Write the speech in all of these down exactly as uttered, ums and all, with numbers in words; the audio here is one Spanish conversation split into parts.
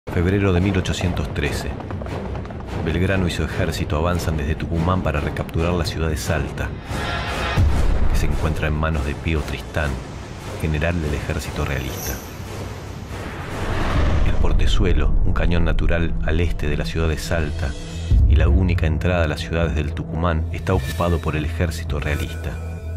Febrero de mil ochocientos trece. Belgrano y su ejército avanzan desde Tucumán para recapturar la ciudad de Salta, que se encuentra en manos de Pío Tristán, general del ejército realista. El Portezuelo, un cañón natural al este de la ciudad de Salta y la única entrada a las ciudades del Tucumán, está ocupado por el ejército realista.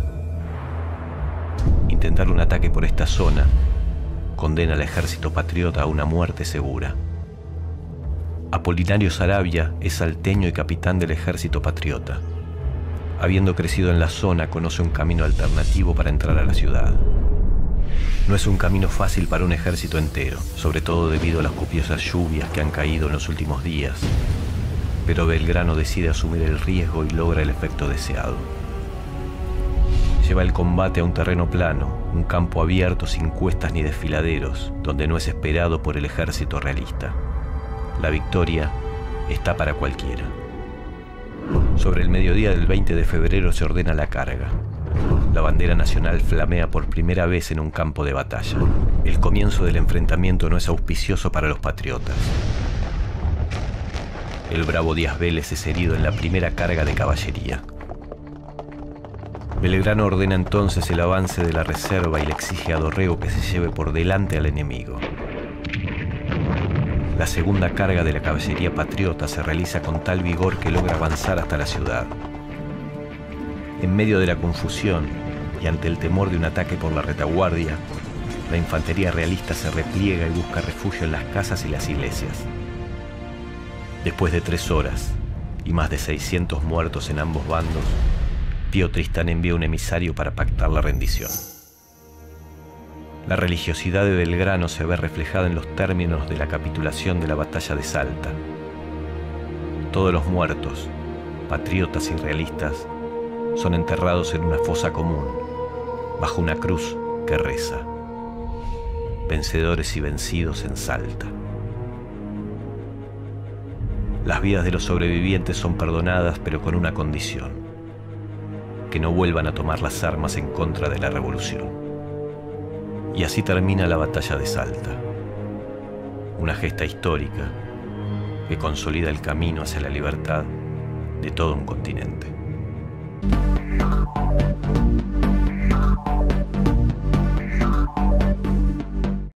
Intentar un ataque por esta zona condena al ejército patriota a una muerte segura. Apolinario Saravia es salteño y capitán del ejército patriota. Habiendo crecido en la zona, conoce un camino alternativo para entrar a la ciudad. No es un camino fácil para un ejército entero, sobre todo debido a las copiosas lluvias que han caído en los últimos días. Pero Belgrano decide asumir el riesgo y logra el efecto deseado. Lleva el combate a un terreno plano, un campo abierto sin cuestas ni desfiladeros, donde no es esperado por el ejército realista. La victoria está para cualquiera. Sobre el mediodía del veinte de febrero se ordena la carga. La bandera nacional flamea por primera vez en un campo de batalla. El comienzo del enfrentamiento no es auspicioso para los patriotas. El bravo Díaz Vélez es herido en la primera carga de caballería. Belgrano ordena entonces el avance de la reserva y le exige a Dorrego que se lleve por delante al enemigo. La segunda carga de la caballería patriota se realiza con tal vigor que logra avanzar hasta la ciudad. En medio de la confusión y ante el temor de un ataque por la retaguardia, la infantería realista se repliega y busca refugio en las casas y las iglesias. Después de tres horas y más de seiscientos muertos en ambos bandos, Pío Tristán envía un emisario para pactar la rendición. La religiosidad de Belgrano se ve reflejada en los términos de la capitulación de la batalla de Salta. Todos los muertos, patriotas y realistas, son enterrados en una fosa común, bajo una cruz que reza: vencedores y vencidos en Salta. Las vidas de los sobrevivientes son perdonadas, pero con una condición: que no vuelvan a tomar las armas en contra de la revolución. Y así termina la batalla de Salta, una gesta histórica que consolida el camino hacia la libertad de todo un continente.